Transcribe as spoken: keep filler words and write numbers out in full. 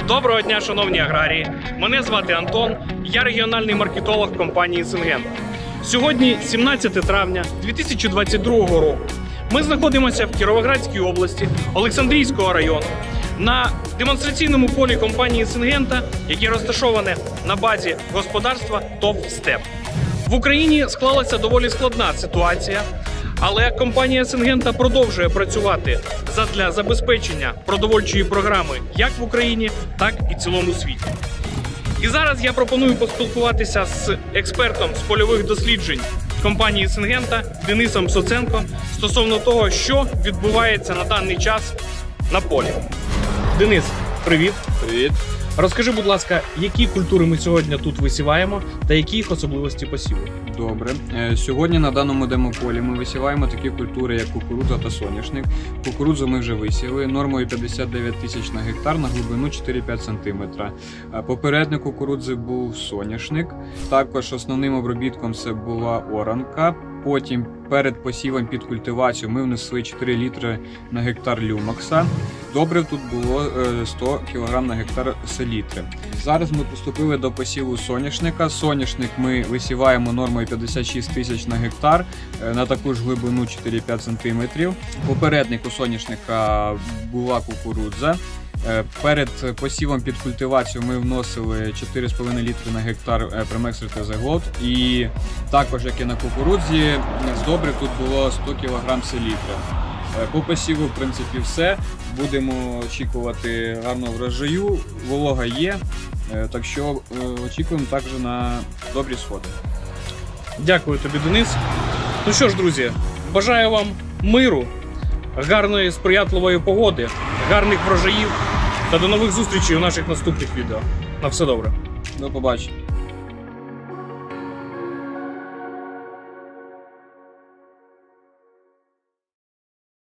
Доброго дня, шановні аграрії! Мене звати Антон, я регіональний маркетолог компанії Syngenta. Сьогодні сімнадцяте травня дві тисячі двадцять другого року. Ми знаходимося в Кіровоградській області, Олександрійського району, на демонстраційному полі компанії Syngenta, яке розташоване на базі господарства ТОВ «Степ». В Україні склалася доволі складна ситуація, але компанія Syngenta продовжує працювати задля забезпечення продовольчої програми як в Україні, так і в цілому світі. І зараз я пропоную поспілкуватися з експертом з польових досліджень компанії Syngenta Денисом Соценко стосовно того, що відбувається на даний час на полі. Денис, привіт! Привіт! Розкажи, будь ласка, які культури ми сьогодні тут висіваємо та які їх особливості посіву? Добре. Сьогодні на даному демополі ми висіваємо такі культури, як кукурудза та соняшник. Кукурудзу ми вже висіяли нормою п'ятдесят дев'ять тисяч на гектар на глибину чотири-п'ять сантиметрів. Попередник кукурудзи був соняшник. Також основним обробітком це була оранка. Потім перед посівом під культивацію ми внесли чотири літри на гектар люмакса. Добрив тут було сто кілограм на гектар селітри. Зараз ми приступили до посіву соняшника. Соняшник ми висіваємо нормою п'ятдесят шість тисяч на гектар на таку ж глибину чотири-п'ять сантиметрів. Попередник у соняшника була кукурудза. Перед посівом під культивацію ми вносили чотири з половиною літри на гектар Premax ар те зет Gold. І також, як і на кукурудзі, з добрив тут було сто кілограм селітри. По посіву, в принципі, все. Будемо очікувати гарного врожаю, волога є, так що очікуємо також на добрі сходи. Дякую тобі, Денис. Ну що ж, друзі, бажаю вам миру, гарної сприятливої погоди, гарних врожаїв та до нових зустрічей у наших наступних відео. На все добре. До побачення.